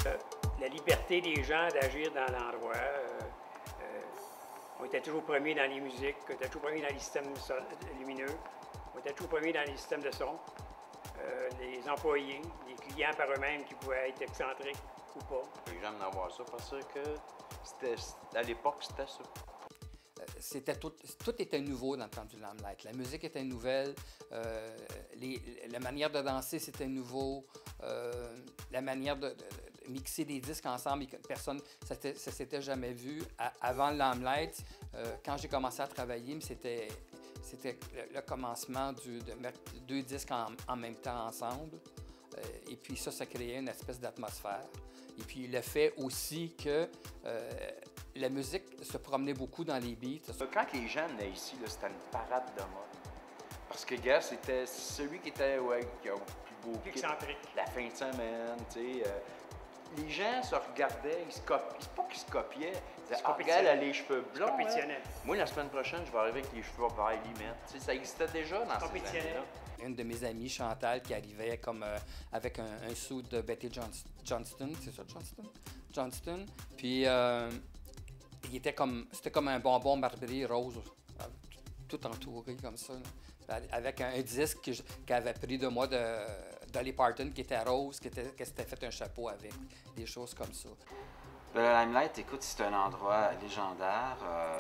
La liberté des gens d'agir dans l'endroit. On était toujours premiers dans les musiques, on était toujours premiers dans les systèmes lumineux, on était toujours premiers dans les systèmes de son. Les employés, les clients par eux-mêmes qui pouvaient être excentriques ou pas. J'aime d'avoir ça parce que à l'époque, c'était ça. Tout était nouveau dans le temps du Limelight. La musique était nouvelle, la manière de danser, c'était nouveau, la manière de mixer des disques ensemble, personne, ça s'était jamais vu. Avant le Limelight, quand j'ai commencé à travailler, c'était le commencement de mettre deux disques en même temps ensemble. Et puis ça créait une espèce d'atmosphère. Et puis le fait aussi que la musique se promenait beaucoup dans les beats. Quand les gens venaient ici, c'était une parade de mode. Parce que, gars, c'était celui qui était qui a le plus beau kit. La fin de semaine, tu sais. Les gens se regardaient, ils se copiaient. C'est pas qu'ils se copiaient. Ils disaient, ah, regarde, elle a les cheveux blonds. Moi, la semaine prochaine, je vais arriver avec les cheveux verts limite. Tu sais, ça existait déjà dans ces années-là. Une de mes amies, Chantal, qui arrivait comme avec un suit de Betty Johnston, c'est ça, Johnston. Puis c'était comme un bonbon marbré rose, tout entouré comme ça, là, avec un disque qu'elle avait pris de moi de Dolly Parton, qui était rose, qu'elle s'était fait un chapeau avec, des choses comme ça. Le Limelight, écoute, c'est un endroit légendaire.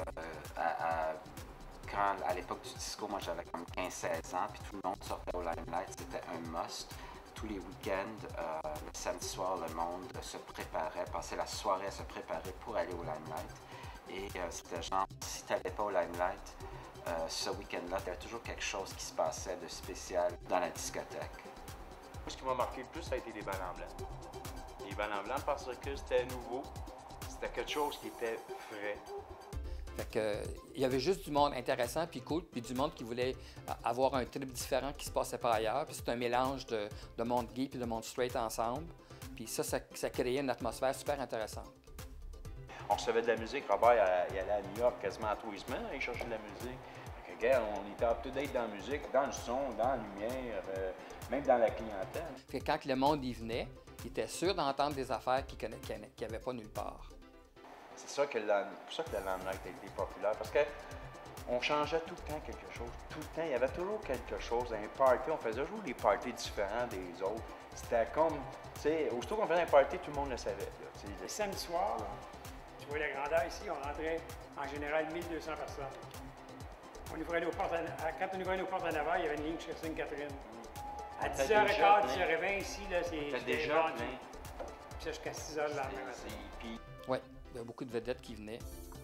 Quand, à l'époque du disco, moi j'avais comme 15-16 ans, puis tout le monde sortait au Limelight, c'était un must. Tous les week-ends, le samedi soir, le monde se préparait, passait la soirée à se préparer pour aller au Limelight. Et c'était genre, si tu n'allais pas au Limelight, ce week-end-là, il y avait toujours quelque chose qui se passait de spécial dans la discothèque. Ce qui m'a marqué le plus, ça a été les ballons blancs. Les ballons blancs parce que c'était nouveau, c'était quelque chose qui était frais. Fait que, il y avait juste du monde intéressant puis cool, puis du monde qui voulait avoir un trip différent qui se passait pas ailleurs. Puis c'est un mélange de monde gay puis de monde straight ensemble. Puis ça créait une atmosphère super intéressante. On recevait de la musique. Robert, il allait à New York quasiment à tous les semaines, il cherchait de la musique. Fait que, gars, on était up-to-date dans la musique, dans le son, dans la lumière, même dans la clientèle. Fait que quand le monde y venait, il était sûr d'entendre des affaires qu'il n'y avait pas nulle part. C'est ça pour ça que le Limelight a été populaire, parce qu'on changeait tout le temps quelque chose. Tout le temps, il y avait toujours quelque chose. Un party, on faisait toujours des parties différents des autres. C'était comme, tu sais, aussitôt qu'on faisait un party, tout le monde le savait. Là, le samedi soir, là, tu vois la grandeur ici, on rentrait en général 1200 personnes. Quand on ouvrait nos portes à 9h, il y avait une ligne chez Sainte-Catherine. À 10h15, 10h20 ici, c'était déjà vendu. Puis ça jusqu'à 6h le lendemain matin. Oui, il y a beaucoup de vedettes qui venaient.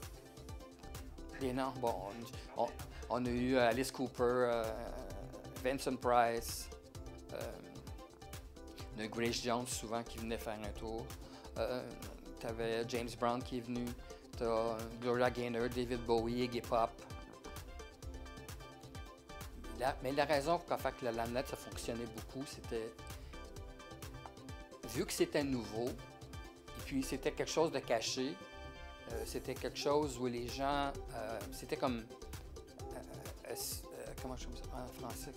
Et non, bon, on a eu Alice Cooper, Vincent Price, on a eu Grace Jones souvent qui venait faire un tour. Tu avais James Brown qui est venu, tu as Gloria Gaynor, David Bowie, Iggy Pop. Mais la raison pour que le Limelight ça fonctionnait beaucoup, c'était vu que c'était nouveau, et puis c'était quelque chose de caché, c'était quelque chose où les gens, c'était comme, comment je dis ça en français?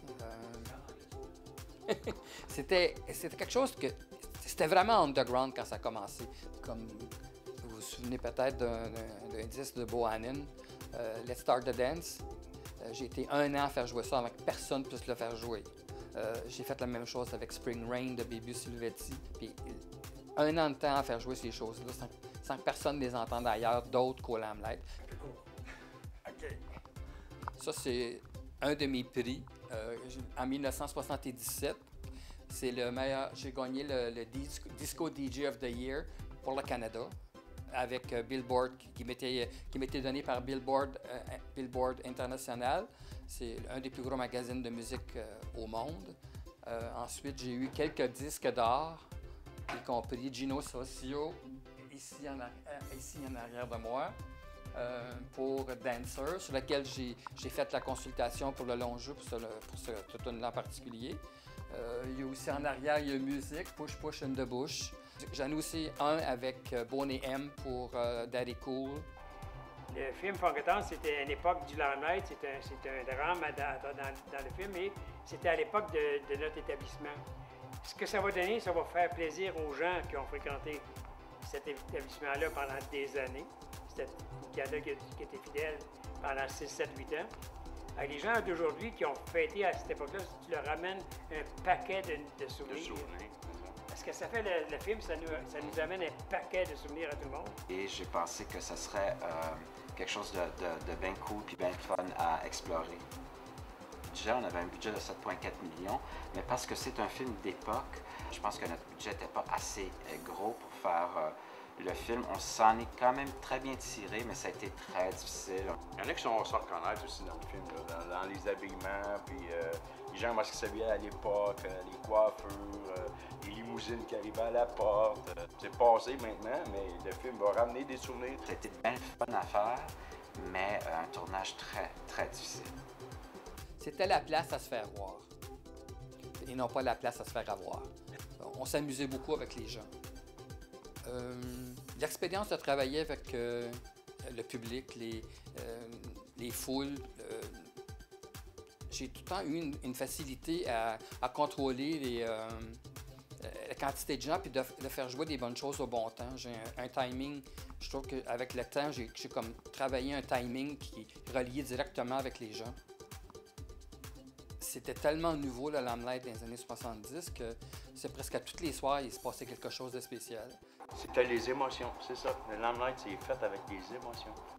C'était quelque chose que, c'était vraiment underground quand ça a commencé. Comme vous vous souvenez peut-être d'un disque de Bohannon, Let's Start the Dance. J'ai été 1 an à faire jouer ça avant que personne puisse le faire jouer. J'ai fait la même chose avec Spring Rain de Baby Silvetti. Puis 1 an de temps à faire jouer ces choses-là sans que personne les entende ailleurs, d'autres qu'au Limelight. OK. Ça, c'est un de mes prix. En 1977, c'est le meilleur. J'ai gagné le Disco DJ of the Year pour le Canada, avec Billboard, qui m'était donné par Billboard International. C'est un des plus gros magazines de musique au monde. Ensuite, j'ai eu quelques disques d'or, y compris Gino Socio, ici en arrière de moi, pour Dancer, sur lequel j'ai fait la consultation pour le long jeu, pour ce tune-là en particulier. Il y a aussi en arrière, il y a Music, Push Push in the Bush. J'en ai aussi un avec Boney M pour Daddy Cool. Le film Funketon, c'était à l'époque du Limelight, c'était un drame dans le film, et c'était à l'époque de notre établissement. Ce que ça va donner, ça va faire plaisir aux gens qui ont fréquenté cet établissement-là pendant des années. C'était une clientèle qui était fidèle pendant 6, 7, 8 ans. Les gens d'aujourd'hui qui ont fêté à cette époque-là, tu leur ramènes un paquet de souvenirs. Parce que ça fait le film, ça nous amène un paquet de souvenirs à tout le monde. Et j'ai pensé que ça serait quelque chose de bien cool puis bien fun à explorer. Déjà, on avait un budget de 7,4 millions, mais parce que c'est un film d'époque, je pense que notre budget n'était pas assez gros pour faire le film. On s'en est quand même très bien tiré, mais ça a été très difficile. Il y en a qui sont se reconnaître aussi dans le film, là, dans les habillements, puis les gens, moi, ce qu'ils s'habillaient à l'époque, les coiffures, les limousines qui arrivaient à la porte. C'est passé maintenant, mais le film va ramener des souvenirs. Ça a été bien fun à faire, mais un tournage très, très difficile. C'était la place à se faire voir et non pas la place à se faire avoir. On s'amusait beaucoup avec les gens. L'expérience de travailler avec le public, les foules, j'ai tout le temps eu une facilité à contrôler la quantité de gens puis de faire jouer des bonnes choses au bon temps. J'ai un timing, je trouve qu'avec le temps, j'ai comme travaillé un timing qui est relié directement avec les gens. C'était tellement nouveau, le Limelight, dans les années 70, que c'est presque à tous les soirs, il se passait quelque chose de spécial. C'était les émotions, c'est ça. Le Limelight, c'est fait avec les émotions.